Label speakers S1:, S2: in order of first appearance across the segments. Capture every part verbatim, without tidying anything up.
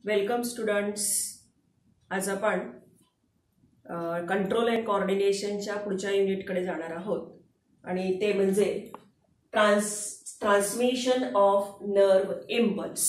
S1: Welcome students. आज आपण control and कोऑर्डिनेशनच्या पुढच्या युनिटकडे जाणार आहोत आणि ते म्हणजे trans transmission of nerve impulse.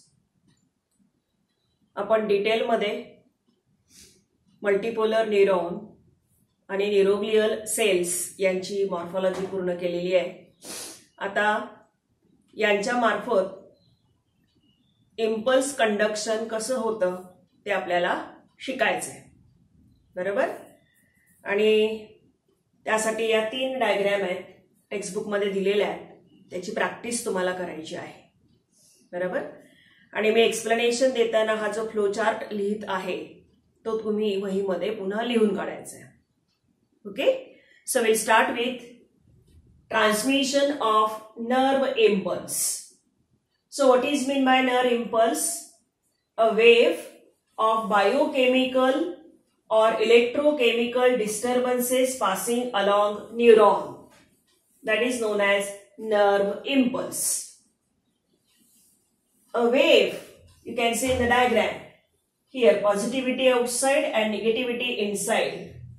S1: आपण डिटेलमध्ये मल्टीपोलर न्यूरॉन आणि न्यूरोग्लियल सेल्स यांची मॉर्फॉलॉजी पूर्ण केलेली आहे. आता यांच्या मार्फत इम्पल्स कंडक्शन कसं होतं ते आपल्याला शिकायचं आहे, बरोबर. आणि त्यासाठी या तीन डायग्रॅम आहेत, टेक्स्टबुकमध्ये दिलेल्या आहेत, त्याची प्रॅक्टिस तुम्हाला करायची आहे, बरोबर. आणि मी एक्सप्लेनेशन देताना हा जो फ्लो चार्ट लिहित आहे तो तुम्ही वहीमध्ये पुन्हा लिहून काढायचा आहे. Okay, so will start with transmission of nerve impulse. So what is meant by nerve impulse? A wave of biochemical or electrochemical disturbances passing along neuron. That is known as nerve impulse. A wave, you can see in the diagram. Here positivity outside and negativity inside.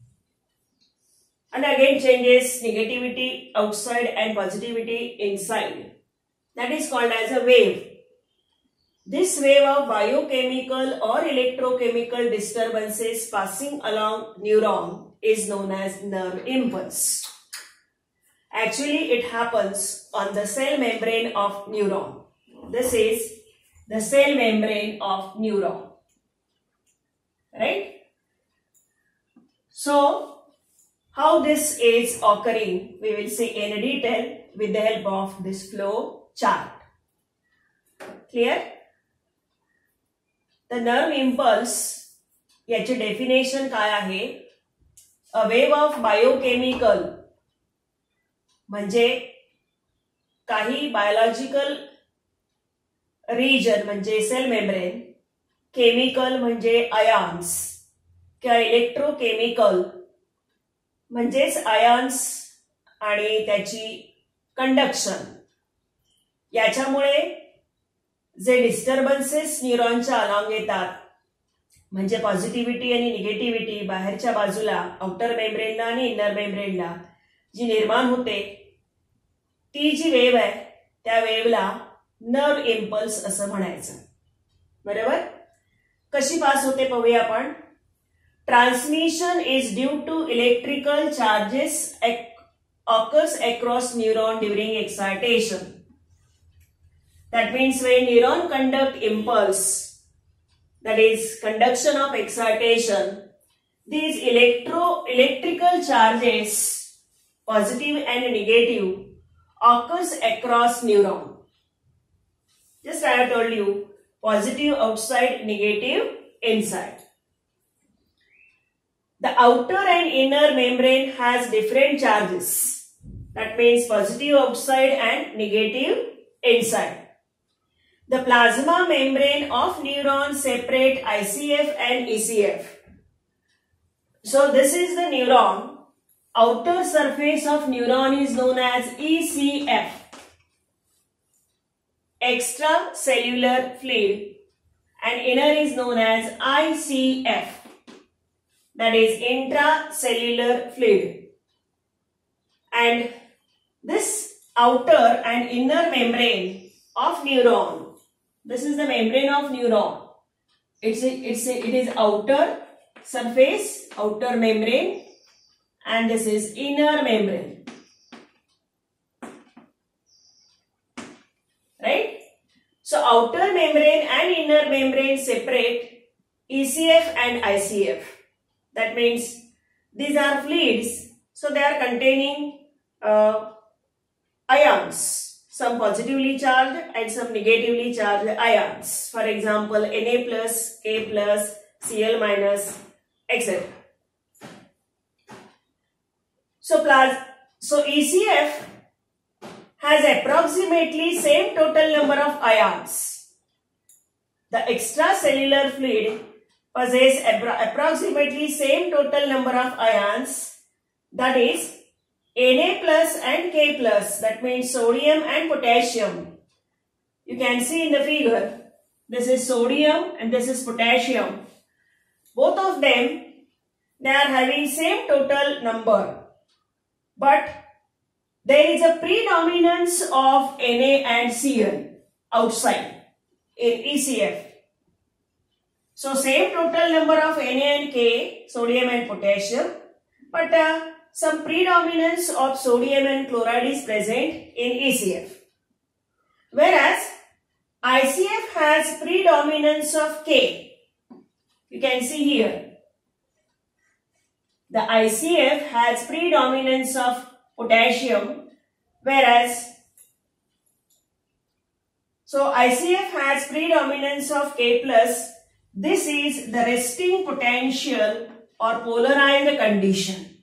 S1: And again changes negativity outside and positivity inside. That is called as a wave. This wave of biochemical or electrochemical disturbances passing along neuron is known as nerve impulse. Actually, it happens on the cell membrane of neuron. This is the cell membrane of neuron. Right? So, how this is occurring, we will see in detail with the help of this flow chart. Clear? The nerve impulse याचे definition काय आहे? A wave of biochemical म्हणजे काही biological region म्हणजे cell membrane, chemical म्हणजे ions किंवा electrochemical म्हणजेच ions आणि त्याची कंडक्शन, याच्यामुळे जे डिस्टर्बन्सेस न्यूरॉनच्या अलॉंग येतात म्हणजे पॉझिटिव्हिटी आणि निगेटिव्हिटी बाहेरच्या बाजूला आउटर मेम्ब्रेनला आणि इनर मेम्ब्रेनला जी निर्माण होते, ती जी वेव्ह आहे त्या वेव्हला नर्व इम्पल्स असं म्हणायचं, बरोबर. कशी पास होते पाहूया आपण. Transmission is due to electrical charges occurs across neuron during excitation. That means when neuron conduct impulse, that is conduction of excitation, these electro electrical charges, positive and negative, occurs across neuron. Just I have told you, positive outside, negative inside. The outer and inner membrane has different charges. That means positive outside and negative inside. The plasma membrane of neuron separate I C F and E C F. So this is the neuron. Outer surface of neuron is known as E C F. Extracellular fluid. And inner is known as I C F. That is intracellular fluid. And this outer and inner membrane of neuron, this is the membrane of neuron. It's a, it's a, it is outer surface, outer membrane, and this is inner membrane. Right? So outer membrane and inner membrane separate E C F and I C F. That means these are fluids, so they are containing uh, ions, some positively charged and some negatively charged ions. For example, Na plus, K plus, Cl minus, et cetera. So, plus, so E C F has approximately same total number of ions. The extracellular fluid possess approximately same total number of ions, that is Na plus and K plus, that means sodium and potassium. You can see in the figure this is sodium and this is potassium. Both of them, they are having same total number, but there is a predominance of Na and Cl outside in E C F. So same total number of Na and K, sodium and potassium, but uh, some predominance of sodium and chloride is present in E C F. Whereas I C F has predominance of K. You can see here. The I C F has predominance of potassium, whereas so I C F has predominance of K plus. This is the resting potential or polarized condition.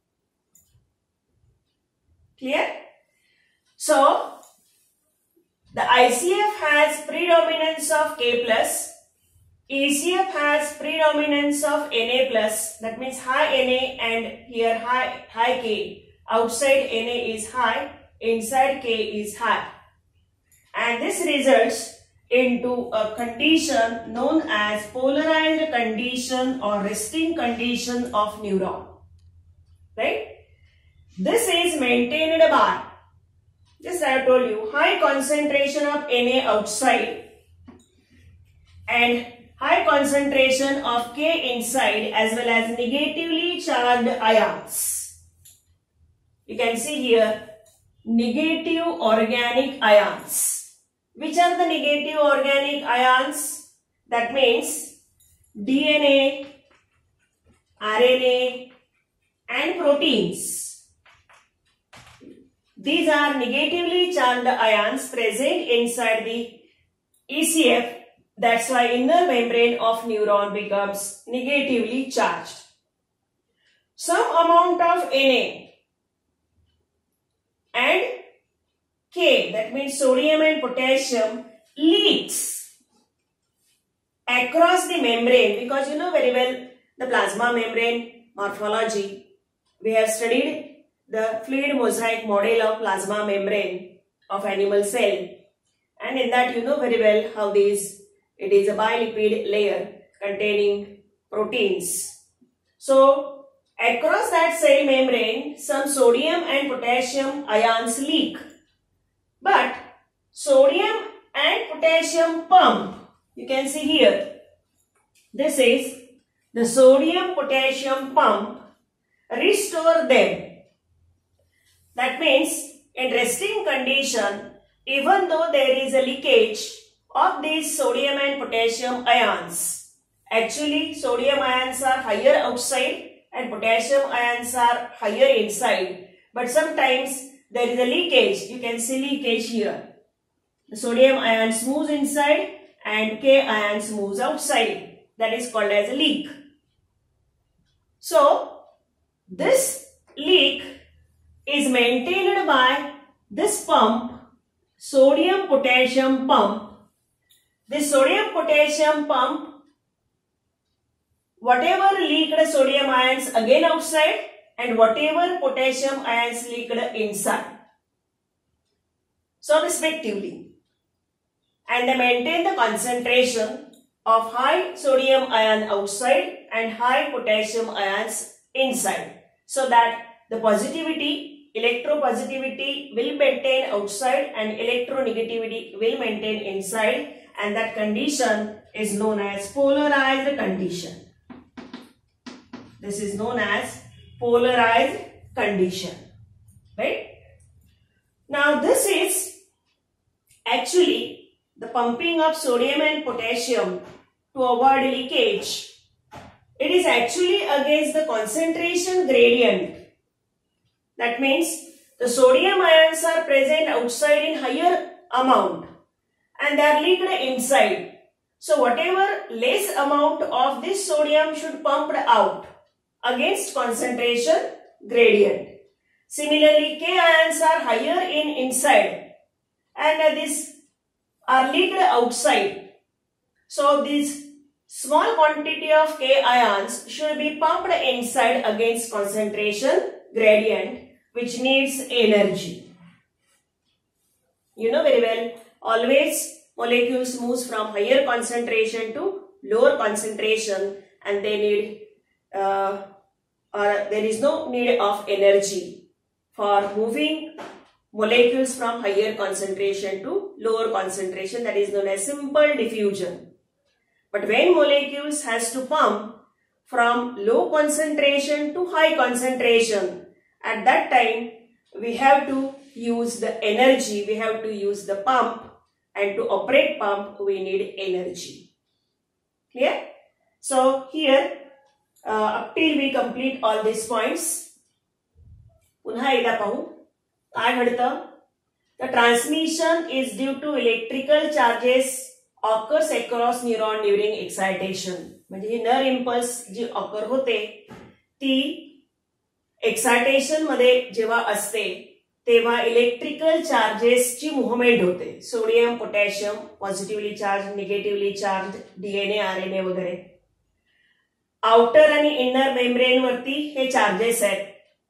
S1: Clear? So the I C F has predominance of K plus, E C F has predominance of Na plus, that means high Na and here high, high K. Outside Na is high, inside K is high. And this results into a condition known as polarized condition or resting condition of neuron. Right? This is maintained by, just I have told you, high concentration of Na outside and high concentration of K inside as well as negatively charged ions. You can see here negative organic ions. Which are the negative organic ions? That means D N A, R N A and proteins. These are negatively charged ions present inside the E C F. That's why inner membrane of neuron becomes negatively charged. Some amount of Na and K, that means sodium and potassium, leaks across the membrane, because you know very well the plasma membrane morphology. We have studied the fluid mosaic model of plasma membrane of animal cell, and in that you know very well how this, it is a bilipid layer containing proteins. So across that cell membrane some sodium and potassium ions leak. But sodium and potassium pump, you can see here, this is the sodium potassium pump, restore them. That means in resting condition, even though there is a leakage of these sodium and potassium ions, actually sodium ions are higher outside and potassium ions are higher inside, but sometimes there is a leakage. You can see leakage here. The sodium ions moves inside and K ions moves outside. That is called as a leak. So this leak is maintained by this pump, sodium potassium pump. This sodium potassium pump, whatever leaked sodium ions again outside, and whatever potassium ions leaked inside. So respectively. And they maintain the concentration of high sodium ion outside and high potassium ions inside. So that the positivity, electropositivity will maintain outside and electronegativity will maintain inside, and that condition is known as polarized condition. This is known as polarized condition, right? Now this is actually the pumping of sodium and potassium to avoid leakage. It is actually against the concentration gradient. That means the sodium ions are present outside in higher amount and they are leaked inside. So whatever less amount of this sodium should pumped out against concentration gradient. Similarly, K ions are higher in inside and these are leaked outside. So this small quantity of K ions should be pumped inside against concentration gradient, which needs energy. You know very well, always molecules moves from higher concentration to lower concentration, and they need uh, or there is no need of energy for moving molecules from higher concentration to lower concentration. That is known as simple diffusion. But when molecules has to pump from low concentration to high concentration, at that time we have to use the energy, we have to use the pump, and to operate pump we need energy. Clear? So here uh, up till we complete all these points, पुन्हा एकदा पाहू काय घडतं. The transmission is due to electrical charges occurs across neuron during excitation. म्हणजे ही नर impulse जी occur होते ती excitation मध्ये जेव्हा असते तेव्हा इलेक्ट्रिकल चार्जेसची मुव्हमेंट होते. Sodium, potassium, positively charge, negatively charge, DNA, RNA वगैरे. आउटर आणि इनर मेम्ब्रेन वरती हे चार्जेस आहेत.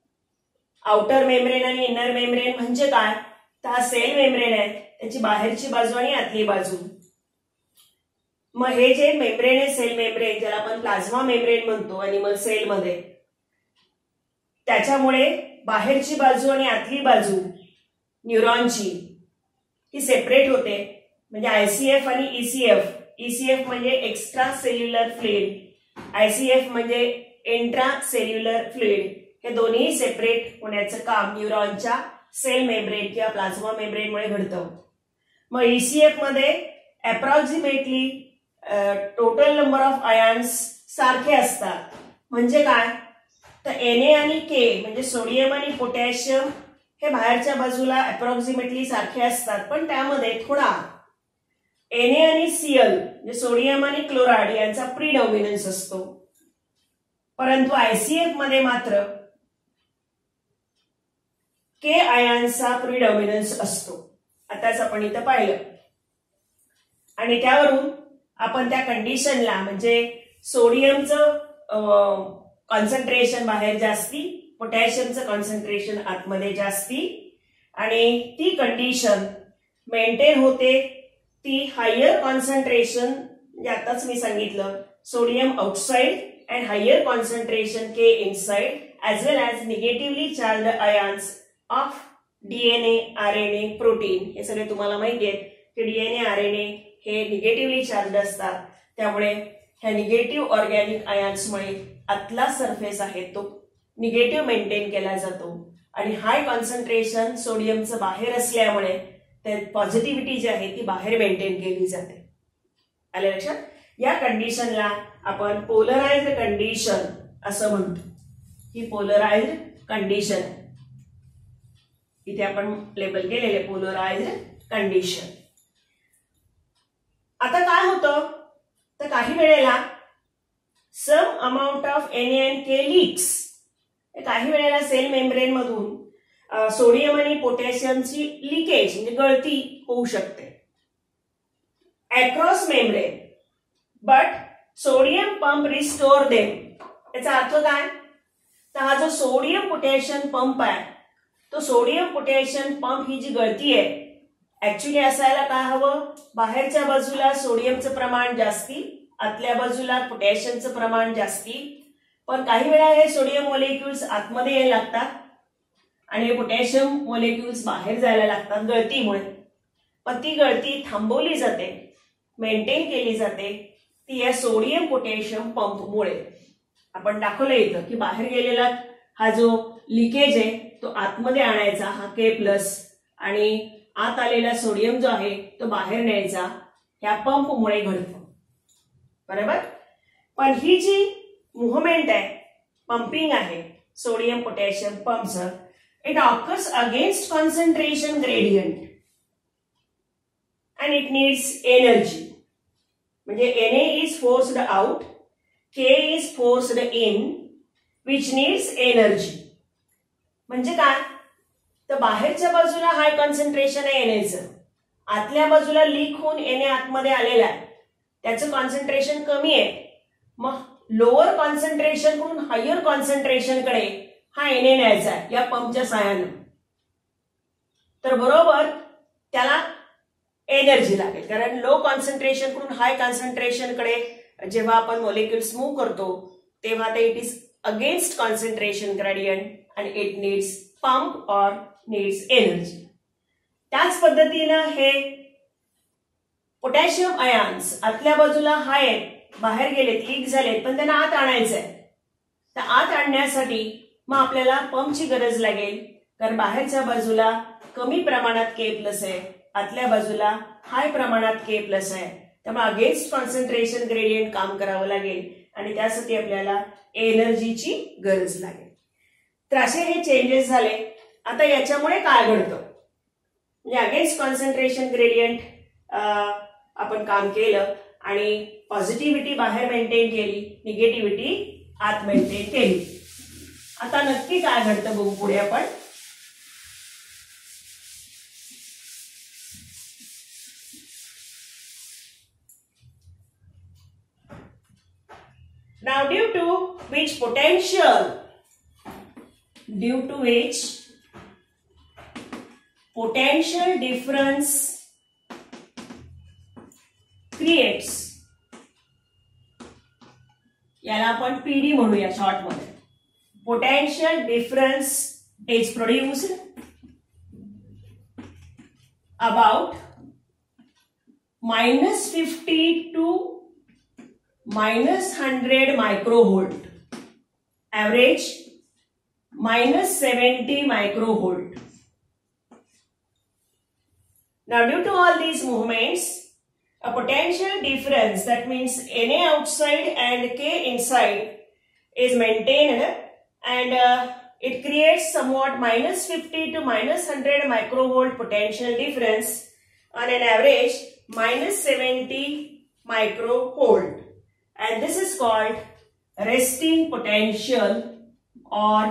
S1: आउटर मेम्ब्रेन आणि इनर मेम्ब्रेन म्हणजे काय, तर हा सेल मेम्ब्रेन आहे, त्याची बाहेरची बाजू आणि आतली बाजू. मग हे जे मेम्ब्रेन आहे, सेल मेम्ब्रेन, ज्याला आपण प्लाझ्मा मेम्ब्रेन म्हणतो अॅनिमल सेल मध्ये, त्याच्यामुळे बाहेरची बाजू आणि आतली बाजू न्यूरॉनची ही सेपरेट होते. म्हणजे आयसीएफ आणि ईसीएफ. ईसीएफ म्हणजे एक्स्ट्रा सेल्युलर फ्लुइड, आयसीएफ म्हणजे इंट्रा सेल्युलर फ्लुइड. हे दोन्ही सेपरेट होण्याचं काम न्यूरॉनच्या सेल मेम्ब्रेन किंवा प्लाझ्मा मेम्ब्रेनमुळे घडतं. मग ईसीएफ मध्ये approximately total number of ions सारखे असतात. म्हणजे काय, तर एन ए आणि के म्हणजे सोडियम आणि पोटॅशियम हे बाहेरच्या बाजूला अप्रॉक्सिमेटली सारखे असतात, पण त्यामध्ये थोडा एन ए आणि सीएल म्हणजे सोडियम आणि क्लोराईड यांचा प्रीडॉमिनन्स असतो. परंतु आयसीएफ मध्ये मात्र के आयन्सचा प्रीडॉमिनन्स असतो. आताच आपण इथं पाहिलं. आणि त्यावरून आपण त्या कंडिशनला म्हणजे सोडियमचं कॉन्सन्ट्रेशन बाहेर जास्ती, पोटॅशियमचं कॉन्सन्ट्रेशन आतमध्ये जास्ती, आणि ती कंडिशन मेंटेन होते ती हायर कॉन्सन्ट्रेशन. आताच मी सांगितलं sodium outside and higher concentration K inside as well as negatively charge ions of DNA, RNA, protein. हे सगळे तुम्हाला माहिती आहे की डीएनए, आरएनए हे निगेटिव्हली चार्ज असतात. त्यामुळे ह्या निगेटिव्ह ऑर्गॅनिक आयन्समुळे आतला सरफेस आहे तो निगेटिव्ह मेंटेन केला जातो, आणि हाय कॉन्सन्ट्रेशन सोडियमचं बाहेर असल्यामुळे ते पॉझिटिव्हिटी जी आहे ती बाहेर मेंटेन केली जाते. आले लक्षात? या कंडिशनला आपण पोलराइज्ड कंडिशन असं म्हणतो. ही पोलराइज्ड कंडिशन आहे. इथे आपण लेबल केलेले पोलराइज्ड कंडिशन. आता काय होतं, तर काही वेळेला some amount of N A and K leaks. काही वेळेला सेल मेम्ब्रेन मधून सोडियम आणि पोटॅशियमची लिकेज म्हणजे गळती होऊ शकते across membrane, but sodium pump restore them. याचा अर्थ काय, तर हा जो सोडियम पोटॅशियम पंप आहे तो सोडियम पोटॅशियम पंप ही जी गळती आहे ऍक्च्युली असायला काय हवं, बाहेरच्या बाजूला सोडियमचं प्रमाण जास्ती, आतल्या बाजूला पोटॅशियमचं प्रमाण जास्ती. पण काही वेळा हे सोडियम मॉलिक्युल्स आतमध्ये यायला लागतात आणि हे पोटॅशियम मॉलिक्युल्स बाहेर जायला लागतात गळतीमुळे. पण ती गळती थांबवली जाते, मेंटेन केली जाते ती या सोडियम पोटॅशियम पंपमुळे. आपण दाखवलं इथं की बाहेर गेलेला हा जो लिकेज आहे तो आतमध्ये आणायचा हा के प्लस, आणि आत आलेला सोडियम जो आहे तो बाहेर न्यायचा ह्या पंपमुळे घडतो. बरोबर. पण ही जी मुव्हमेंट आहे, पंपिंग आहे सोडियम पोटॅशियम पंपचं, it occurs against concentration gradient and it needs energy. म्हणजे N A is forced out, K is forced in, which needs energy. म्हणजे काय, तर बाहेरच्या बाजूला हाय कॉन्सन्ट्रेशन आहे एनएचं, आतल्या बाजूला लीक होऊन एन ए आतमध्ये आलेला आहे, त्याचं कॉन्सन्ट्रेशन कमी आहे. मग लोअर कॉन्सन्ट्रेशन कडून हायर कॉन्सन्ट्रेशन कडे हा एन ए न्यायचा आहे या पंपच्या साहाय्याने. तर बरोबर त्याला एनर्जी लागेल, कारण लो कॉन्सन्ट्रेशन कडून हाय कॉन्सन्ट्रेशन कडे जेव्हा आपण मॉलिक्युल्स मूव्ह करतो तेव्हा ते it is against concentration gradient आणि it needs pump or needs energy. त्याच पद्धतीनं हे पोटॅशियम आयन्स आतल्या बाजूला हाय आहेत, बाहेर गेलेत, लीक झालेत, पण त्यांना आत आणायचंय. तर आत आणण्यासाठी मग आपल्याला पंपची गरज लागेल, कारण बाहेरच्या बाजूला कमी प्रमाणात के प्लस आहे, आतल्या बाजूला हाय प्रमाणात के प्लस आहे. त्यामुळे अगेन्स्ट कॉन्सन्ट्रेशन ग्रेडियंट काम करावं लागेल आणि त्यासाठी आपल्याला एनर्जीची गरज लागेल. तर असे हे चेंजेस झाले. आता याच्यामुळे काय घडतं, म्हणजे अगेन्स्ट कॉन्सन्ट्रेशन ग्रेडियंट आपण काम केलं आणि पॉझिटिव्हिटी बाहेर मेंटेन केली, निगेटिव्हिटी आत मेंटेन केली. आता नक्की काय घडतं बघू पुढे आपण. Now due to which potential, due to which potential difference creates, याला आपण पीडी म्हणूया शॉर्ट मध्ये. Potential difference is produced about minus fifty to minus one hundred microvolt, average minus seventy microvolt. Now due to all these movements, a potential difference, that means Na outside and K inside, is maintained and uh, it creates somewhat minus fifty to minus one hundred microvolt potential difference on an average minus seventy microvolt. And this is called resting potential or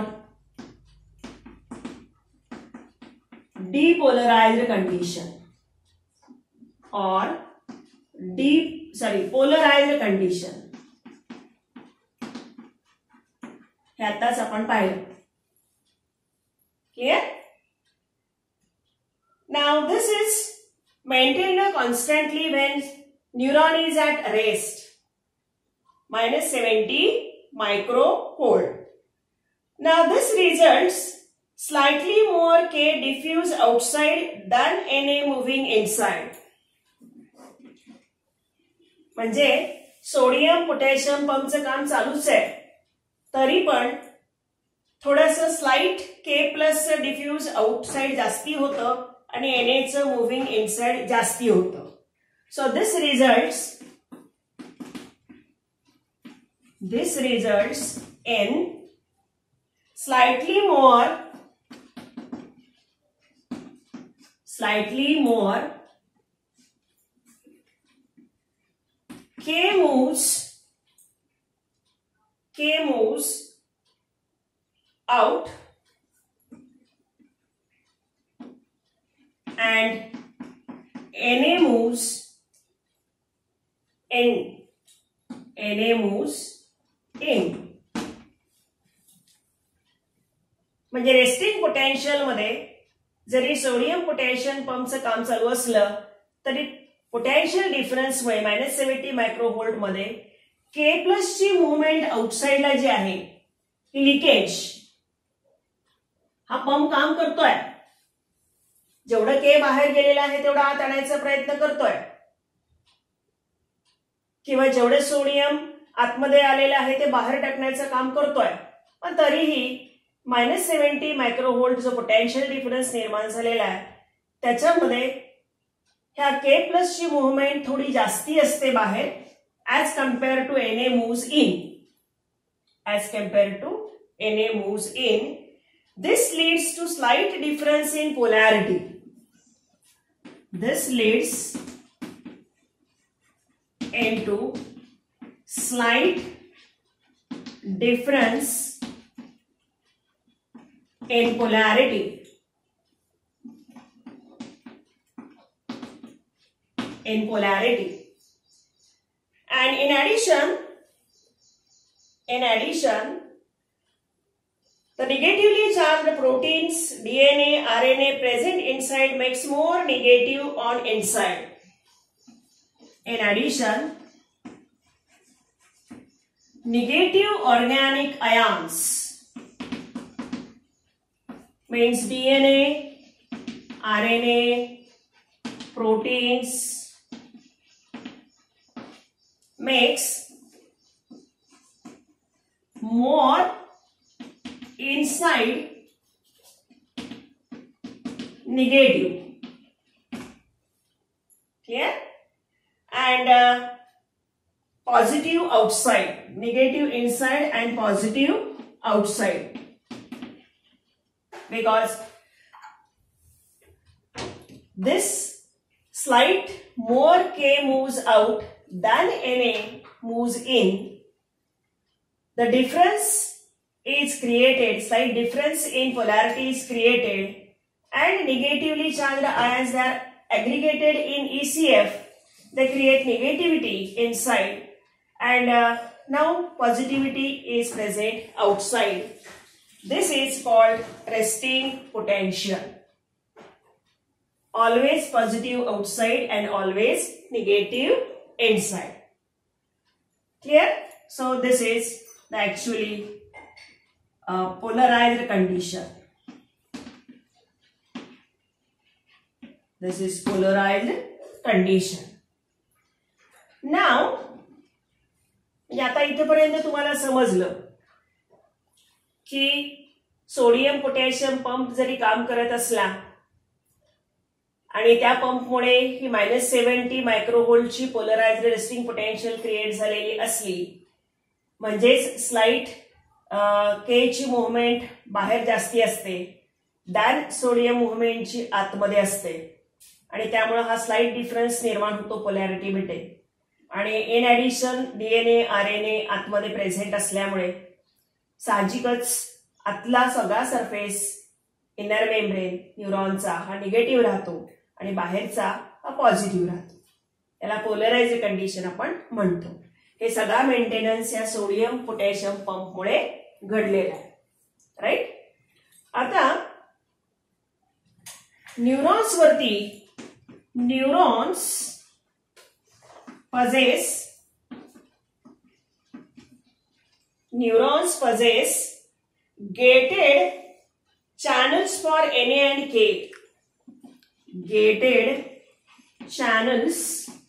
S1: depolarized condition or deep sorry polarized condition. हे आताच आपण पाहिलं. Clear? Now this is maintained constantly when neuron is at rest, minus seventy microvolt. Now this results slightly more K diffuse outside than Na moving inside. म्हणजे sodium potassium पंपचं काम चालूच आहे, तरी पण थोडंसं स्लाइट के प्लस डिफ्यूज आउटसाइड जास्ती होतं आणि एनएचं मुव्हिंग इनसाइड जास्ती होतं. So this results this results in slightly more slightly more K moves K moves out and Na moves in. Na moves in. म्हणजे रेस्टिंग पोटेन्शियल मध्ये जरी सोडियम पोटॅशियम पंपचं काम चालू असलं तरी पोटेन्शियल डिफरन्समुळे मायनस सेव्हन्टी मायक्रोव्होल्ट मध्ये के प्लस ची मुवमेंट आउटसाइडला जी आहे ही लिकेज, हा पंप काम करतोय, जेवढं के बाहेर गेलेलं आहे तेवढं आत आणायचा प्रयत्न करतोय, किंवा जेवढे सोडियम आतमध्ये आलेलं आहे ते बाहेर टाकण्याचं काम करतोय. पण तरीही मायनस सेव्हन्टी मायक्रोव्होल्ट जो पोटेन्शियल डिफरन्स निर्माण झालेला आहे त्याच्यामध्ये ह्या के प्लस ची मुवमेंट थोडी जास्ती असते बाहेर as compare to N A moves in. As compare to N A moves in. This leads to slight difference in polarity. This leads into slight difference in polarity. In polarity. And in addition, in addition, the negatively charged proteins, D N A, R N A present inside makes more negative on inside. In addition, negative organic ions means D N A, R N A, proteins makes more inside negative. Clear? And uh, positive outside. Negative inside and positive outside. Because this slight more K moves out than N A moves in. The difference is created, slight difference in polarity is created, and negatively charged ions that are aggregated in E C F. They create negativity inside, and uh, now positivity is present outside. This is called resting potential. Always positive outside and always negative inside. Clear? So this is the actually uh, polarized condition. This is polarized condition. Now, आता इथेपर्यंत तुम्हाला समजलं की sodium potassium pump जरी काम करत असला आणि त्या पंपमुळे ही मायनस सेव्हन्टी मायक्रोव्होल्टची पोलराइज्ड रेस्टिंग पोटेन्शियल क्रिएट झालेली असली, म्हणजेच स्लाइट के ची मुवमेंट बाहेर जास्ती असते दॅन सोडियम मुवमेंटची आतमध्ये असते, आणि त्यामुळे हा स्लाइट डिफरन्स निर्माण होतो पोलॅरिटीमध्ये. आणि इन ऍडिशन डीएनए आरएनए आतमध्ये प्रेझेंट असल्यामुळे साहजिकच आतला सगळा सरफेस इनर मेम्ब्रेन न्यूरॉनचा हा निगेटिव्ह राहतो आणि बाहेरचा हा पॉझिटिव्ह राहतो. याला पोलराइज्ड कंडिशन आपण म्हणतो. हे सगळा मेंटेनन्स या सोडियम पोटॅशियम पंपमुळे घडलेला आहे. राईट? आता न्यूरॉन्स वरती neurons possess neurons possess gated channels for N A and K. Gated channels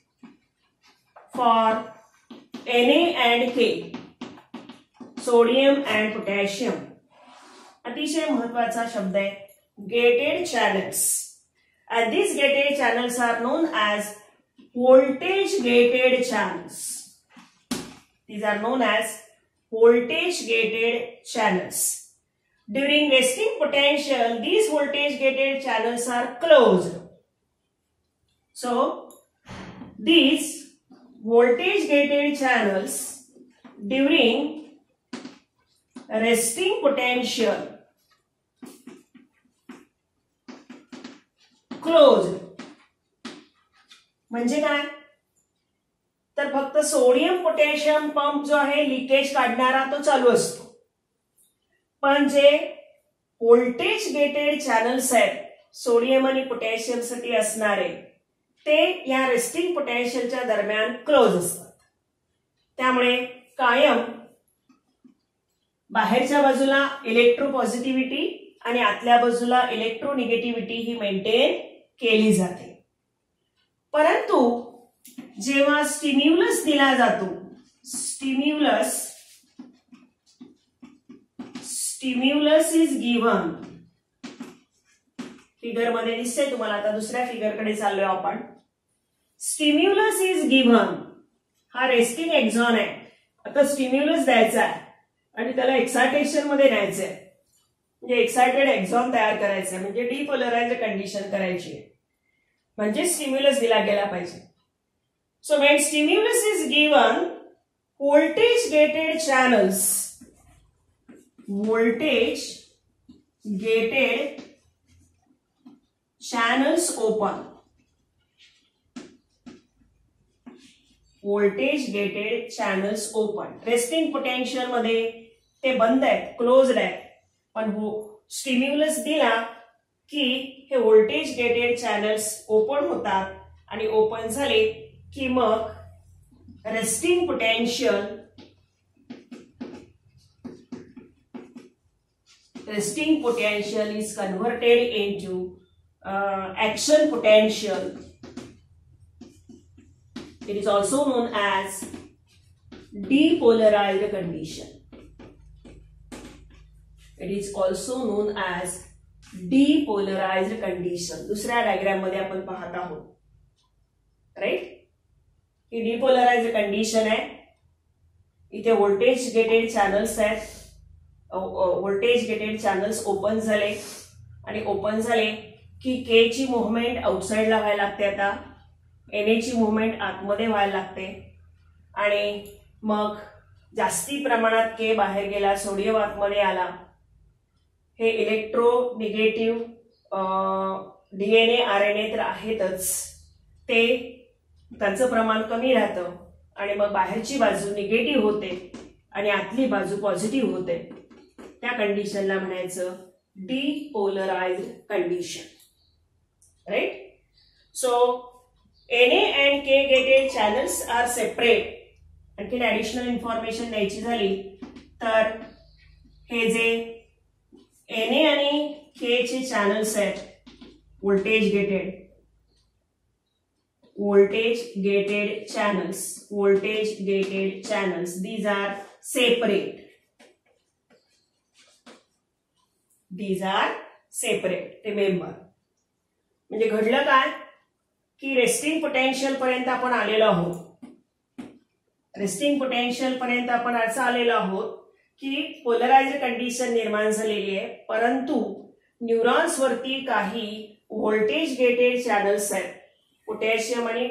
S1: for N A and K. Sodium and potassium. अतिशय महत्वाचा शब्द आहे gated channels. And these gated channels are known as voltage gated channels. These are known as voltage gated channels. During resting potential, these voltage gated channels are closed. So, these voltage gated channels during resting potential closed. म्हणजे काय? तर फक्त sodium potassium pump जो आहे leakage काढणारा तो चालू असतो, पण जे व्होल्टेज गेटेड चॅनल्स आहेत सोडियम आणि पोटॅशियम साठी असणारे ते या रेस्टिंग पोटेन्शियलच्या दरम्यान क्लोज असतात. त्यामुळे कायम बाहेरच्या बाजूला इलेक्ट्रो पॉझिटिव्हिटी आणि आतल्या बाजूला इलेक्ट्रो निगेटिव्हिटी ही मेंटेन केली जाते. परंतु जेव्हा स्टिम्युलस दिला जातो, stimulus stimulus is given, figure मध्ये दिसते तुम्हाला. आता दुसऱ्या फिगर कडे चाललोय आपण. स्टिम्युलस इज गिव्हन, हा रेस्टिंग एक्झॉन आहे. आता स्टिम्युलस द्यायचा आहे आणि त्याला एक्सायटेशन मध्ये न्यायचंय, म्हणजे एक्सायटेड एक्झॉन तयार करायचंय, म्हणजे डिपोलराइज्ड कंडिशन करायची आहे, म्हणजे स्टिम्युलस दिला गेला पाहिजे. So when stimulus is given, voltage gated channels voltage gated channels open, voltage gated channels open. Resting potential मध्ये ते बंद आहेत, क्लोज्ड आहेत, पण स्टिम्युलस दिला की हे व्होल्टेज गेटेड चॅनल्स ओपन होतात आणि ओपन झाले की मग resting potential resting potential is converted into uh, action potential. It is also known as depolarized condition. It is also known as depolarized condition. दुसऱ्या डायग्राम मध्ये आपण पाहत आहोत, राइट. ही depolarized कंडिशन आहे. इथे व्होल्टेज गेटेड चॅनल्स आहेत. Voltage gated channels open झाले आणि ओपन झाले की के ची मुवमेंट आउटसाइडला व्हायला लागते. आता एन ए ची मुवमेंट आतमध्ये व्हायला लागते आणि मग जास्ती प्रमाणात के बाहेर गेला, सोडियम आतमध्ये आला. हे इलेक्ट्रो निगेटिव्ह डीएनए आरएनए तर आहेतच, ते त्यांचं प्रमाण कमी राहतं आणि मग बाहेरची बाजू निगेटिव्ह होते आणि आतली बाजू पॉझिटिव्ह होते. त्या कंडिशनला म्हणायचं depolarized condition, right. So N A and K gated channels are separate. आणखी ऍडिशनल इन्फॉर्मेशन द्यायची झाली तर हे जे एन ए आणि के चे चॅनल्स आहेत, voltage gated voltage gated channels voltage gated channels these are separate. These are separate. Remember. म्हणजे घडलं काय की रेस्टिंग पोटेन्शियल पर्यंत आपण आलेलो आहोत. रेस्टिंग पोटेन्शियल पर्यंत आपण असं आलेलो आहोत की पोलराइज्ड कंडिशन निर्माण झालेली आहे, परंतु न्यूरॉन्स वरती काही व्होल्टेज गेटेड चॅनल्स आहेत पोटॅशियम आणि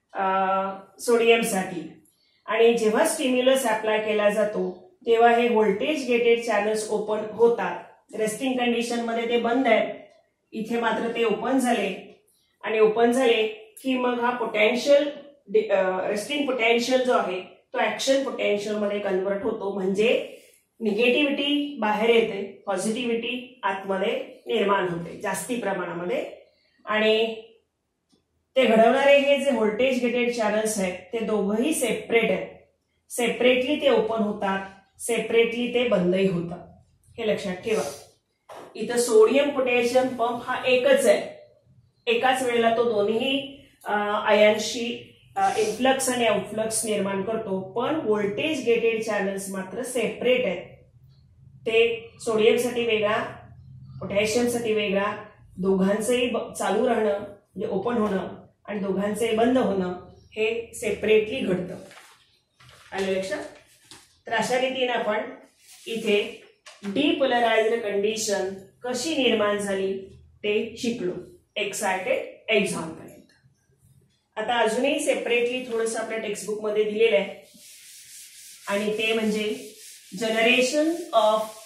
S1: सोडियम साठी. आणि जेव्हा स्टिम्युलस अप्लाय केला जातो तेव्हा हे व्होल्टेज गेटेड चॅनल्स ओपन होतात. रेस्टिंग कंडिशन मध्ये ते बंद आहेत, इथे मात्र ते ओपन झाले आणि ओपन झाले की मग हा पोटेन्शियल रेस्टिंग पोटेन्शियल जो आहे तो ऍक्शन पोटेन्शियल मध्ये कन्वर्ट होतो. म्हणजे निगेटिव्हिटी बाहेर येते, पॉझिटिव्हिटी आतमध्ये निर्माण होते जास्ती प्रमाणामध्ये. आणि ते घडवणारे हे जे व्होल्टेज गेटेड चॅनल्स आहेत ते दोघंही सेपरेट आहेत. सेपरेटली ते ओपन होतात, सेपरेटली ते बंदही होतात. हे लक्षात ठेवा. इथं सोडियम पोटॅशियम पंप हा एकच आहे, एकाच वेळेला तो दोन्ही आयनशी इन्फ्लक्स आणि आउटफ्लक्स निर्माण करतो. पण व्होल्टेज गेटेड चॅनल्स मात्र सेपरेट आहेत. ते सोडियमसाठी वेगळा, पोटॅशियमसाठी वेगळा, दोघांचंही चालू राहणं म्हणजे ओपन होणं आणि दोघांचंही बंद होणं हे सेपरेटली घडतं. आलं लक्षात. तर अशा रीतीने आपण इथे डीपोलराइज्ड कंडिशन कशी निर्माण झाली ते शिकलो एक्सायटेड एक्झॉन पर्यंत. आता अजूनही सेपरेटली थोडंसं आपल्या टेक्स्टबुक मध्ये दिलेलं आहे आणि ते म्हणजे जनरेशन ऑफ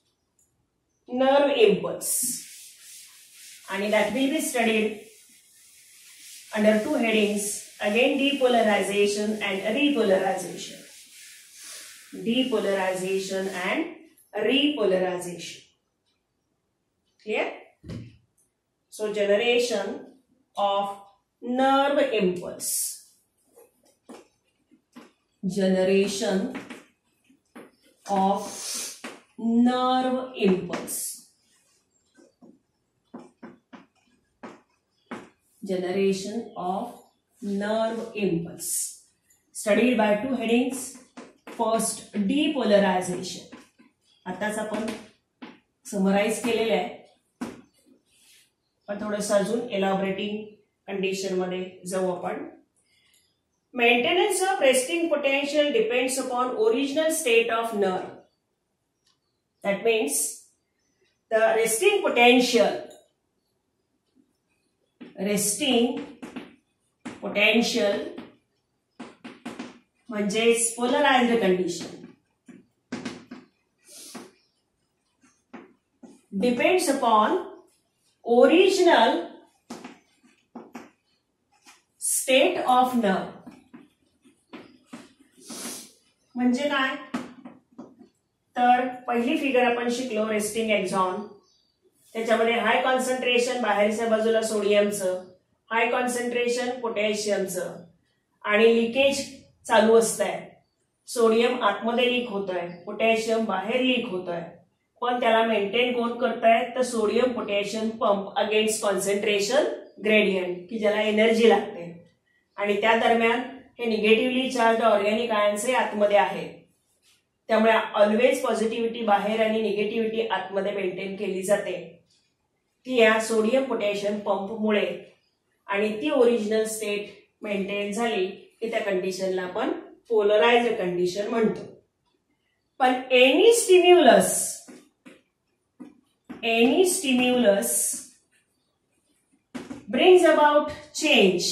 S1: नर्व इम्पल्स, आणि that will be studied under two headings. Again depolarization and repolarization. Depolarization and repolarization. Clear? So generation of nerve impulse. Generation of nerve impulse. Generation of nerve impulse. Studied by two headings. First, depolarization. आताच आपण summarise केलेले आहे, पण थोडंसं अजून एलॅबोरेटिंग condition मध्ये जाऊ आपण. Maintenance of resting potential depends upon original state of nerve. That means the resting potential resting potential म्हणजे polarized condition depends upon original state of nerve. म्हणजे काय तर पहिली फिगर आपण शिकलो रेस्टिंग एक्झॉन. त्याच्यामध्ये हाय कॉन्सन्ट्रेशन बाहेरच्या बाजूला सोडियमचं, हाय कॉन्सन्ट्रेशन पोटॅशियमचं आणि लिकेज चालू असतंय. सोडियम आतमध्ये लीक होतोय, पोटॅशियम बाहेर लीक होतोय, पण त्याला मेंटेन कोण करताय तर sodium potassium pump against concentration gradient, की ज्याला एनर्जी लागते. आणि त्या दरम्यान हे निगेटिव्हली चार्ज ऑर्गॅनिक आयन्स हे आतमध्ये आहेत. त्यामुळे ऑलवेज पॉझिटिव्हिटी बाहेर आणि निगेटिव्हिटी आतमध्ये मेंटेन केली जाते ती या सोडियम पोटॅशियम पंपमुळे. आणि ती ओरिजिनल स्टेट मेंटेन झाली की त्या कंडिशनला आपण पोलराइज्ड कंडिशन म्हणतो. पण any stimulus any stimulus brings about change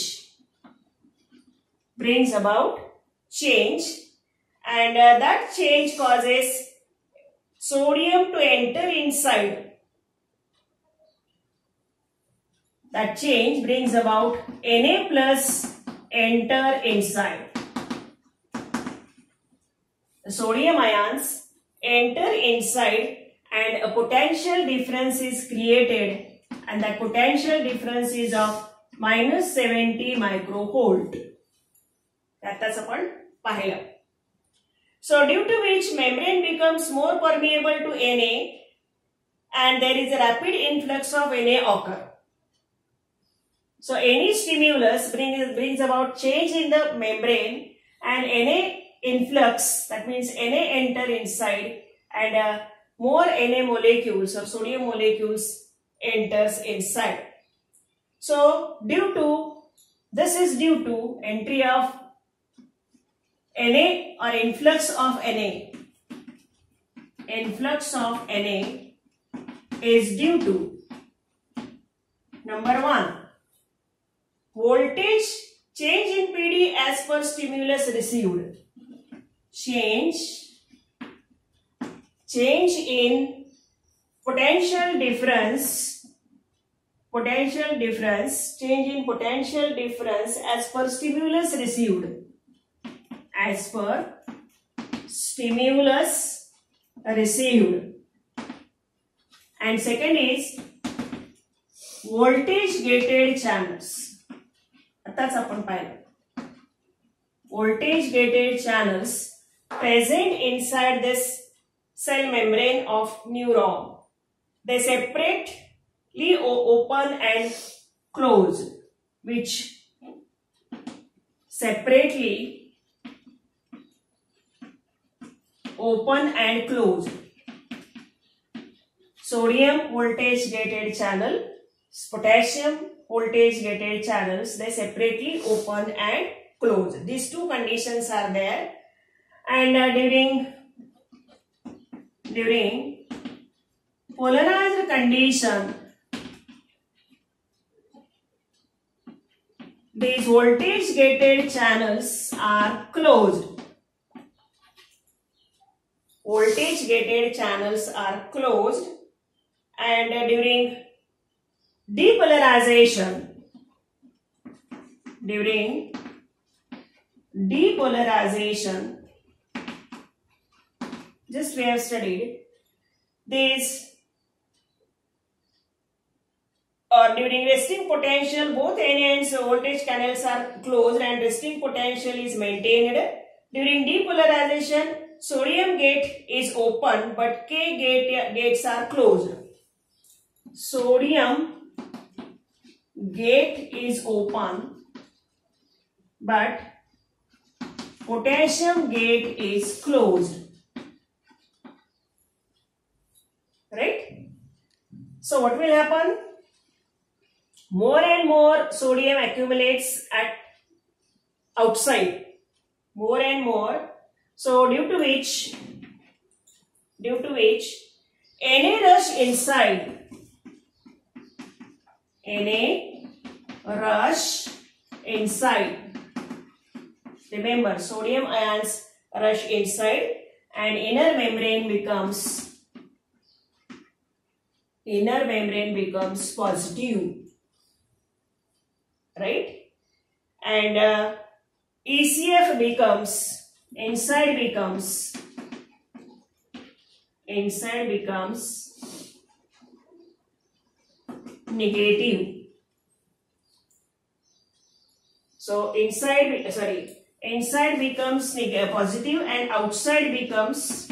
S1: brings about change and uh, that change causes sodium to enter inside. That change brings about Na plus enter inside. The sodium ions enter inside and a potential difference is created, and that potential difference is of minus seventy microvolt. That's आपण पाहिलं. So due to which membrane becomes more permeable to Na and there is a rapid influx of Na occur. So any stimulus brings, brings about change in the membrane and Na influx, that means Na enter inside and uh, more Na molecules or sodium molecules enters inside. So due to this is due to entry of Na or influx of Na. Influx of Na is due to number one, voltage change in P D as per stimulus received. Change change in potential difference potential difference change in potential difference as per stimulus received as per stimulus received. And second is voltage gated channels. आताच आपण पाहिलं voltage gated channels present inside this cell membrane of neuron. They separately open and close, which separately open and close. Sodium voltage gated channel, potassium voltage gated channels, they separately open and close. These two conditions are there, and uh, during during polarized condition, these voltage gated channels are closed. Voltage gated channels are closed, and uh, during depolarization, during depolarization, just we have studied these, or during resting potential, both Na and voltage channels are closed and resting potential is maintained. During depolarization, sodium gate is open but K gate gates are closed. Sodium gate is open but potassium gate is closed. Right? So what will happen? More and more sodium accumulates at outside. More and more. So due to which, due to which, Na rush inside. Na rush inside. Remember, sodium ions rush inside and inner membrane becomes inner membrane becomes positive, right? And uh, E C F becomes inside becomes inside becomes negative. So inside, sorry, inside becomes positive and outside becomes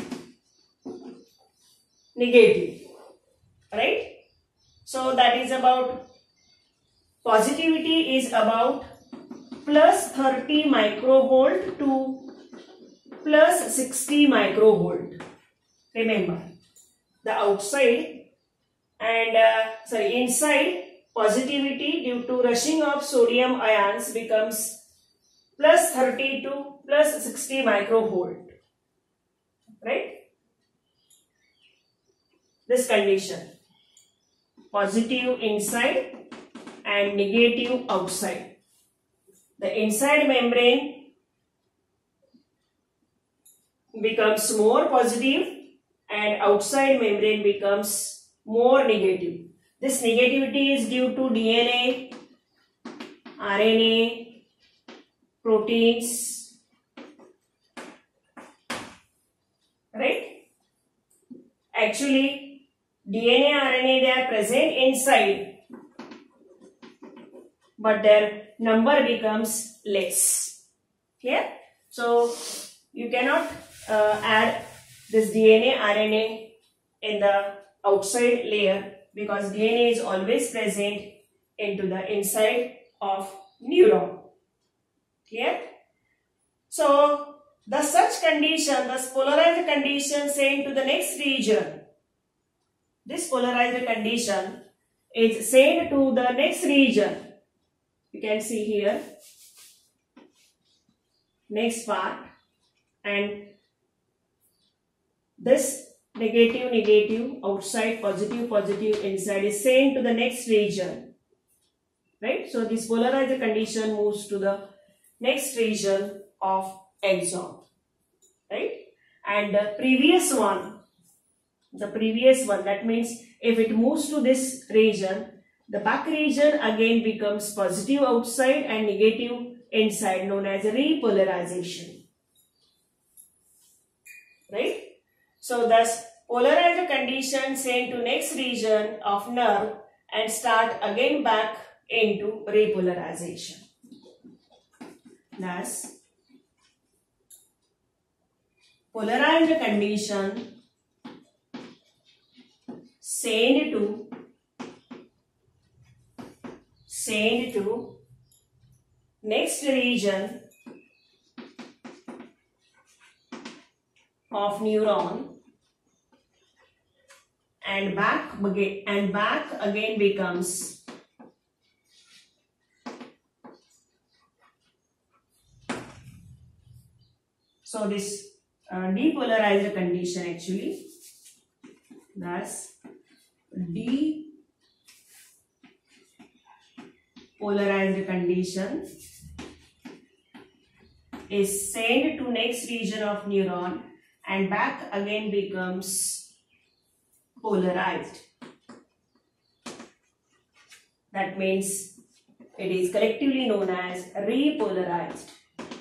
S1: negative, right? So that is about, positivity is about plus thirty microvolt to plus sixty microvolt. Remember, the outside and uh, sorry inside positivity due to rushing of sodium ions becomes plus thirty to plus sixty microvolt, right? This condition, positive inside and negative outside. The inside membrane becomes more positive and outside membrane becomes more negative. This negativity is due to D N A, R N A, proteins, right? Actually, D N A, R N A, they are present inside, but their number becomes less. Clear? So you cannot uh, add this D N A, R N A in the outside layer, because D N A is always present into the inside of neuron. Clear? So the such condition, the polarized condition sent to the next region. This polarized condition is sent to the next region. You can see here, next part, and this negative, negative, outside, positive, positive, inside is sent to the next region, right? So this polarized condition moves to the next region of exon, right? And the previous one, the previous one, that means if it moves to this region, the back region again becomes positive outside and negative inside, known as repolarization, right? So thus polarized condition sent to next region of nerve and start again back into repolarization. Thus polarized condition sent to sent to next region of neuron and back again and back again becomes so this uh, depolarized condition actually, thus depolarized condition is sent to next region of neuron and back again becomes polarized. That means it is collectively known as repolarized,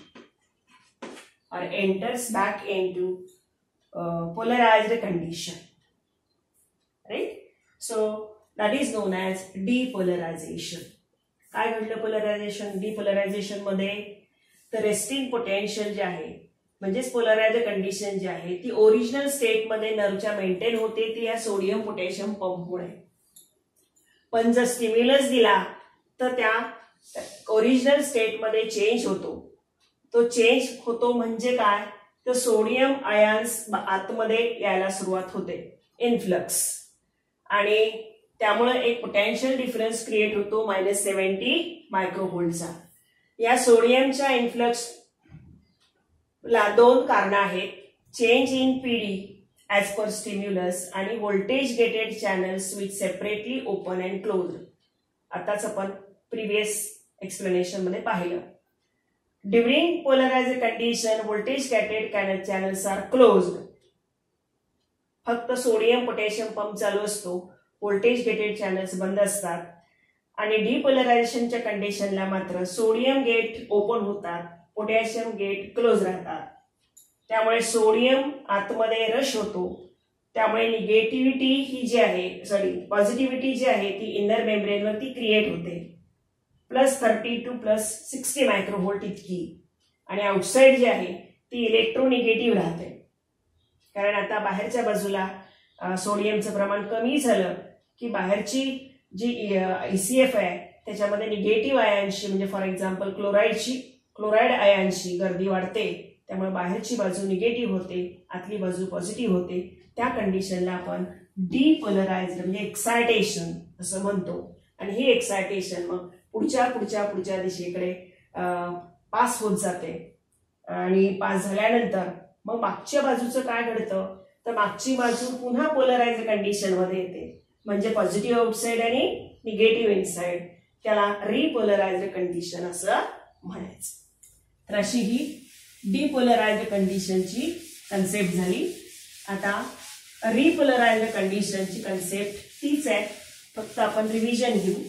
S1: or enters back into uh, polarized condition, right? So that is known as depolarization. काय घडलं polarisation, डिपोलरायझेशन मध्ये तर resting potential जे आहे म्हणजेच पोलरायझ्ड condition जी आहे ती original state मध्ये नर्वच्या maintain होते, ती या सोडियम पोटॅशियम पंपमुळे. पण जर स्टिम्युलस दिला तर त्या ओरिजिनल स्टेट मध्ये चेंज होतो. तो चेंज होतो म्हणजे काय, तर सोडियम आयन्स आतमध्ये यायला सुरुवात होते, इन्फ्लक्स, आणि त्यामुळे एक पोटेन्शियल डिफरन्स क्रिएट होतो मायनस सेव्हन्टी मायक्रोव्होल्टचा. या सोडियमच्या इन्फ्लक्स ला दोन कारण आहेत, change in PD as per stimulus आणि voltage gated channels which separately open and close. आताच आपण प्रिव्हियस एक्सप्लेनेशन मध्ये पाहिलं. During polarized condition voltage gated channels are closed. फक्त सोडियम पोटॅशियम पंप चालू असतो, व्होल्टेज गेटेड चॅनल्स बंद असतात. आणि डिपोलरायझेशनच्या कंडिशनला मात्र सोडियम गेट ओपन होतात, पोटॅशियम गेट क्लोज राहतात. त्यामुळे सोडियम आतमध्ये रश होतो. त्यामुळे निगेटिव्हिटी ही जी आहे सॉरी पॉझिटिव्हिटी जी आहे ती इनर मेम्ब्रेन वरती क्रिएट होते. Plus thirty to plus sixty microvolt इतकी, आणि आउटसाइड जी आहे ती इलेक्ट्रोनिगेटिव्ह राहते. कारण आता बाहेरच्या बाजूला सोडियमचं प्रमाण कमी झालं की बाहेरची जी ईसीएफ आहे त्याच्यामध्ये निगेटिव्ह आयनची, म्हणजे फॉर एक्झाम्पल क्लोराईडची क्लोराईड आयनची गर्दी वाढते. त्यामुळे बाहेरची बाजू निगेटिव्ह होते, आतली बाजू पॉझिटिव्ह होते. त्या कंडिशनला आपण डिपोलराइज्ड म्हणजे एक्सायटेशन असं म्हणतो. आणि ही एक्सायटेशन मग पुढच्या पुढच्या पुढच्या दिशेकडे पास होत जाते. आणि पास झाल्यानंतर मग मागच्या बाजूचं काय घडतं तर मागची बाजू पुन्हा पोलराइज्ड कंडिशन मध्ये येते, म्हणजे पॉझिटिव्ह आउटसाइड आणि निगेटिव्ह इनसाइड. त्याला रिपोलराइज्ड कंडिशन असं म्हणायचं. तर अशी ही डिपोलराइज्ड कंडिशनची कन्सेप्ट झाली. आता रिपोलराइज्ड कंडिशनची कन्सेप्ट तीच आहे, फक्त आपण रिव्हिजन घेऊ.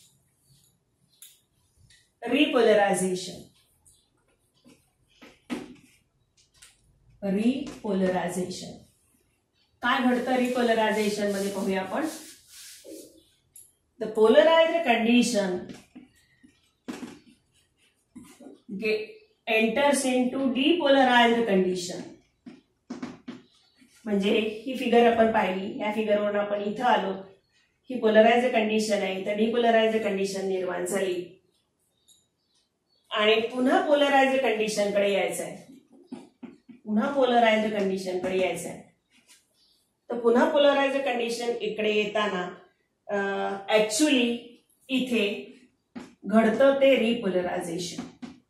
S1: रिपोलरायझेशन रिपोलरायझेशन काय घडतं रिपोलरायझेशन मध्ये पाहूया आपण. The polarized condition enters into depolarized condition. म्हणजे ही फिगर आपण पाहिली, या फिगरवरून आपण इथं आलो. ही पोलराइज्ड कंडिशन आहे, तर डिपोलराइज्ड कंडिशन निर्माण झाली आणि पुन्हा पोलराइज्ड कंडिशन कडे यायचं आहे. पुन्हा पोलराइज्ड कंडिशन कडे यायचं आहे. तर पुन्हा पोलराइज्ड कंडिशन इकडे येताना ऍक्च्युअली इथे घडतं ते रिपोलरायझेशन.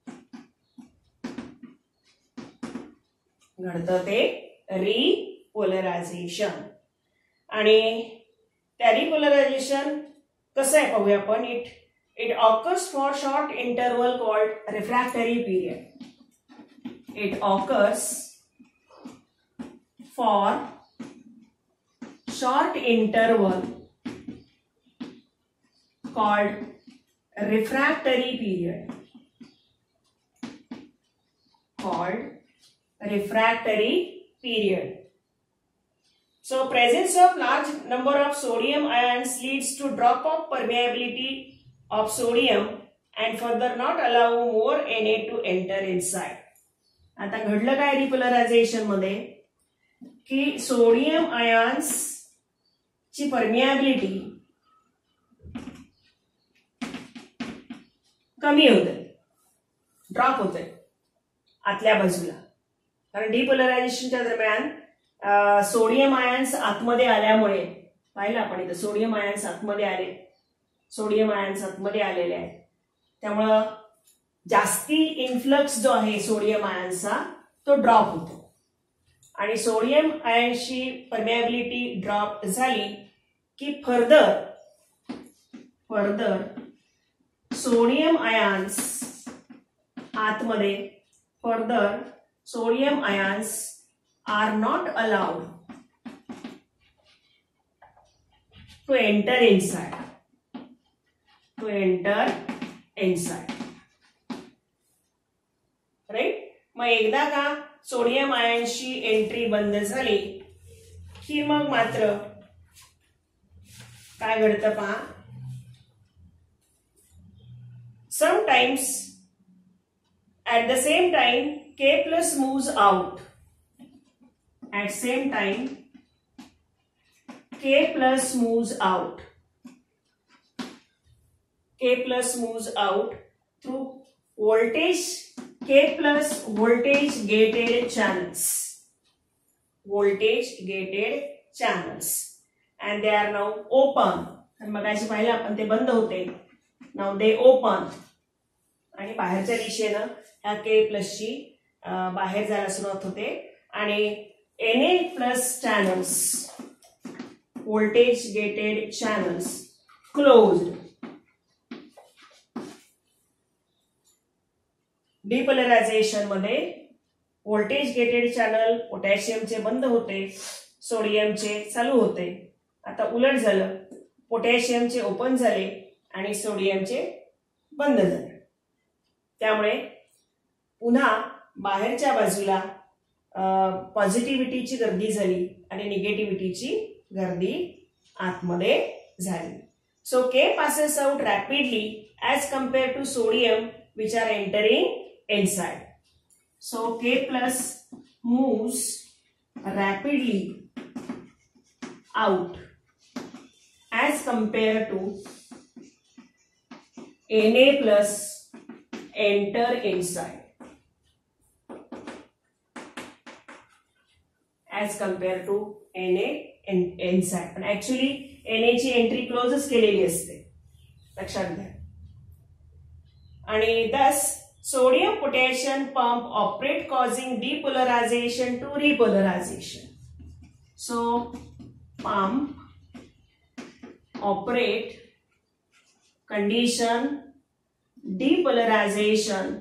S1: घडतं ते रिपोलरायझेशन. आणि त्या रिपोलरायझेशन कसं आहे पाहूया आपण. It it occurs for short interval called refractory period. It occurs for short interval called refractory period. Called refractory period. So presence of large number of sodium ions leads to drop of permeability of sodium and further not allow more Na to enter inside. आता घडलं काय रिपोलरायझेशन मध्ये की sodium ions ची permeability कमी होते, drop होते आतल्या बाजूला. कारण डिपोलरायझेशनच्या दरम्यान सोडियम आयन्स आतमध्ये आल्यामुळे पाहिलं आपण इथं सोडियम आयन्स आतमध्ये आले, सोडियम आयन्स आतमध्ये आलेले आहेत. त्यामुळं जास्ती इन्फ्लक्स जो आहे सोडियम आयन्सचा तो ड्रॉप होतो. आणि सोडियम आयन्सची परमिएबिलिटी ड्रॉप झाली की फर्दर फर्दर सोडियम आयन्स आतमध्ये further sodium ions are not allowed to enter inside to enter inside right. मग एकदा का सोडियम आयन्सची एंट्री बंद झाली की मग मात्र काय घडतं पहा. Sometimes at the same time K plus moves out. At same time K plus moves out. K plus moves out through voltage K plus voltage gated channels. Voltage gated channels. And they are now open. आणि मगाशी पाहिलं आपण ते बंद होते. Now they open. आणि बाहेरच्या दिशेनं ह्या के प्लसची बाहेर जायला सुरुवात होते आणि N A plus channels voltage gated channels closed. डिपोलरायझेशन मध्ये व्होल्टेज गेटेड चॅनल पोटॅशियमचे बंद होते, सोडियमचे चालू होते. आता उलट झालं, पोटॅशियमचे ओपन झाले आणि सोडियमचे बंद झाले. त्यामुळे पुन्हा बाहेरच्या बाजूला पॉझिटिव्हिटीची गर्दी झाली आणि निगेटिव्हिटीची गर्दी आतमध्ये झाली. So K passes out rapidly as compared to sodium which are entering inside. So K plus moves rapidly out as compared to Na plus enter inside. As compared to Na inside. पण actually Na ची entry क्लोजच केलेली असते, लक्षात घ्या. आणि thus sodium potassium pump operate causing depolarization to repolarization. So pump operate condition depolarization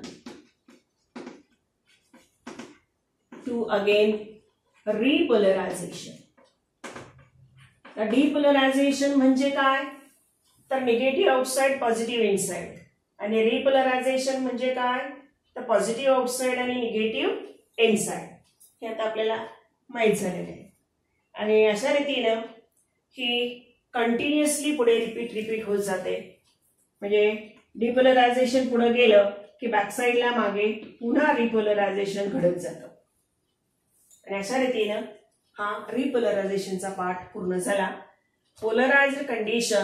S1: to again repolarization. तर डिपोलरायझेशन म्हणजे काय, तर निगेटिव्ह आउटसाइड पॉझिटिव्ह इनसाइड. आणि रिपोलरायझेशन म्हणजे काय, तर पॉझिटिव्ह आउटसाइड आणि निगेटिव्ह इनसाइड. हे आता आपल्याला माहित झालेलं आहे. आणि अशा रीतीनं ही कंटिन्युअसली पुढे रिपीट रिपीट होत जाते. म्हणजे डिपोलरायझेशन पुढे गेलं की बॅकसाइडला मागे पुन्हा रिपोलरायझेशन घडत जातं. आणि अशा रीतीनं हा रिपोलरायझेशनचा पार्ट पूर्ण झाला. Polarized condition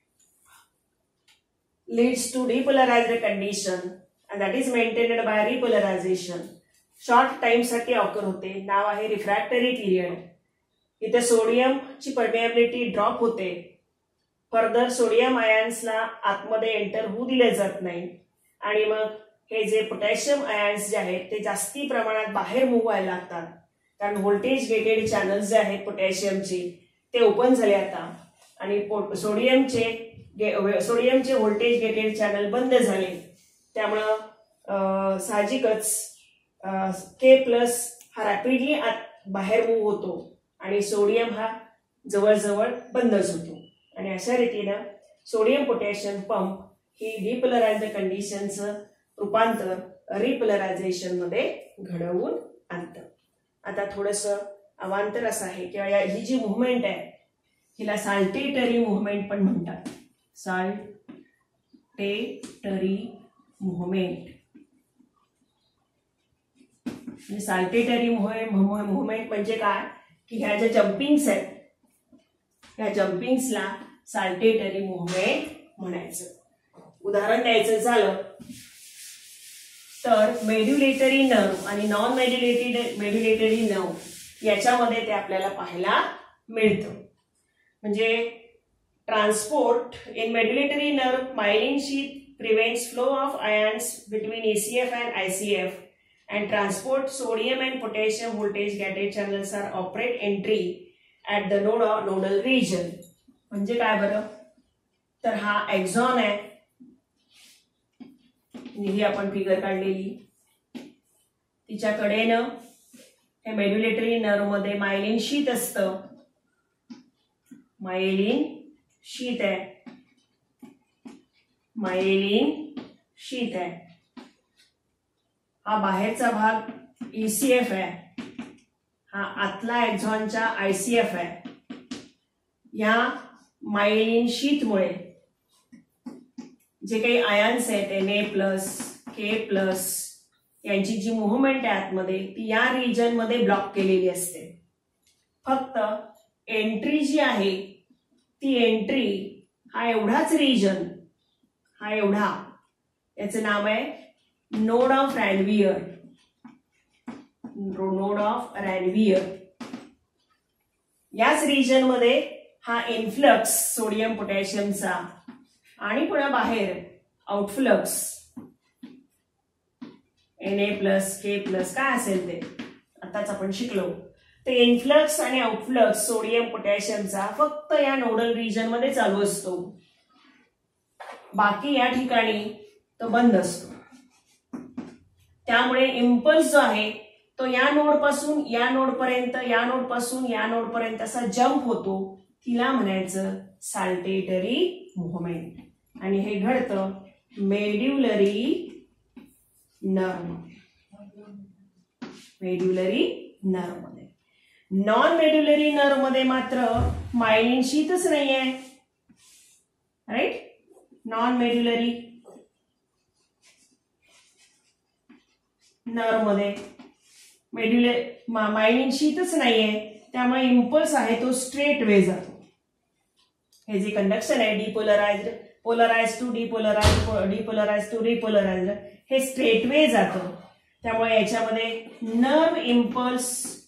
S1: leads to depolarized condition and that is maintained by repolarization. Short time साठी ऑकर होते. नाव आहे रिफ्रॅक्टरी पिरियड. इथे सोडियम ची परमिएबिलिटी ड्रॉप होते. फर्दर सोडियम आयन्सला आतमध्ये एंटर होऊ दिले जात नाही आणि मग हे जे पोटॅशियम आयन्स जे आहेत ते जास्ती प्रमाणात बाहेर मूव्ह व्हायला लागतात. कारण व्होल्टेज गेटेड चॅनल्स जे आहेत पोटॅशियमचे ते ओपन झाले आता आणि सोडियमचे सोडियमचे व्होल्टेज गेटेड चॅनल बंद झाले. त्यामुळं साहजिकच के प्लस हा रॅपिडली बाहेर मूव्ह होतो आणि सोडियम हा जवळजवळ बंदच होतो. आणि अशा रीतीनं सोडियम पोटॅशियम पंप ही डिपोलराइज्ड कंडिशनचं रूपांतर रिपोलरायझेशन मध्ये घडवून आणतं. आता थोडंसं अवांतर असं आहे किंवा ही जी मुवमेंट आहे हिला साल्टेटरी मुवमेंट पण म्हणतात. Saltatory movement. साल्टेटरी मुवमेंट म्हणजे काय की ह्या ज्या जम्पिंग्स आहेत ह्या जम्पिंग्सला साल्टेटरी मुवमेंट म्हणायचं. उदाहरण द्यायचं झालं तर मेड्युलेटरी नर्व आणि नॉन मेड्युलेटरी मेड्युलेटरी नर्व याच्यामध्ये ते आपल्याला पाहायला मिळतं. म्हणजे transport in medullatory nerve myelin sheath prevents flow of ions between ACF and ICF and transport sodium and potassium voltage gated channels are operate entry at the node or nodal region. म्हणजे काय बरं, तर हा एक्झॉन आहे. ही आपण figure काढलेली. तिच्याकडे न हे मेड्युलेटरी नर्व मध्ये मायलिन शीथ असतं. मायलिन शीथ आहे. मायलिन शीथ आहे. हा बाहेरचा भाग ईसीएफ आहे. हा आतला एक्झॉनचा आयसीएफ आहे. या मायलिन शीथमुळे जे काही आयन्स आहेत एन प्लस के प्लस यांची जी मुवमेंट आहे आतमध्ये ती या रिजन मध्ये ब्लॉक केलेली असते. फक्त एंट्री जी आहे ती एंट्री हा एवढाच रिजन हा एवढा याचं नाव आहे node of Ranvier. Node of Ranvier याच रिजन मध्ये हा इन्फ्लक्स सोडियम पोटॅशियमचा आणि पुन्हा बाहेर outflux N A plus K plus काय असेल ते आताच आपण शिकलो. ते इन्फ्लक्स आणि आउटफ्लक्स सोडियम पोटॅशियमचा फक्त या नोडल रिजन मध्ये चालू असतो. बाकी या ठिकाणी तो बंद असतो. त्यामुळे इम्पल्स जो आहे तो या नोड पासून या नोड पर्यंत या नोड पासून या नोड पर्यंत असा जम्प होतो. तिला म्हणायचं साल्टेटरी मुवमेंट. आणि हे घडतं मेड्युलरी नर्व. मेड्युलरी नर्व मध्ये. नॉन मेड्युलरी नर्व मध्ये मात्र मायलिन शीथच नाहीये. राईट. नॉन मेड्युलरी नर्व मध्ये मेड्युलर मायलिन शीतच नाहीये, त्यामुळे इम्पल्स आहे तो स्ट्रेट वे जातो. हे जे कंडक्शन आहे depolarized, polarize to depolarize, depolarize to repolarize, हे स्ट्रेट वे जातं. त्यामुळे याच्यामध्ये नर्व इम्पल्स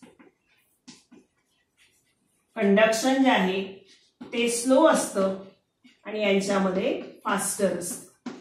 S1: कंडक्शन जे आहे ते स्लो असतं आणि यांच्यामध्ये फास्टर असतं.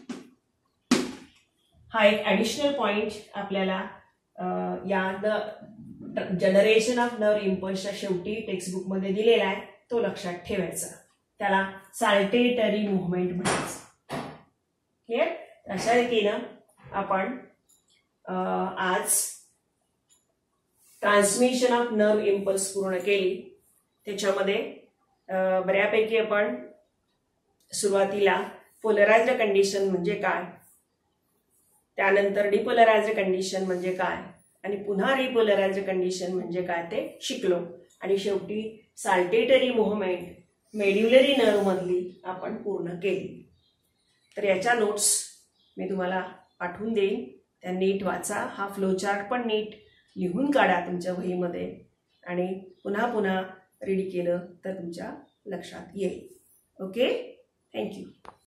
S1: हा एक ऍडिशनल पॉइंट आपल्याला या जनरेशन ऑफ नर्व इम्पल्सच्या शेवटी टेक्स्टबुक मध्ये दिलेला आहे, तो लक्षात ठेवायचा. त्याला साल्टेटरी मुव्हमेंट म्हणायचं. क्लिअर. अशा रीतीनं आपण आज ट्रान्समिशन ऑफ नर्व इम्पल्स पूर्ण केली. त्याच्यामध्ये बऱ्यापैकी आपण सुरुवातीला पोलराइज्ड कंडिशन म्हणजे काय, त्यानंतर डिपोलराइज्ड कंडिशन म्हणजे काय, आणि पुन्हा रिपोलराइज्ड कंडिशन म्हणजे काय ते शिकलो. आणि शेवटी साल्टेटरी मुव्हमेंट मेड्युलरी नर्व मधली आपण पूर्ण केली. तर याच्या नोट्स मी तुम्हाला पाठवून देईन, त्या नीट वाचा. हा फ्लोचार्ट पण नीट लिहून काढा तुमच्या वहीमध्ये आणि पुन्हा पुन्हा रीड केलं तर तुमच्या लक्षात येईल. Okay, thank you.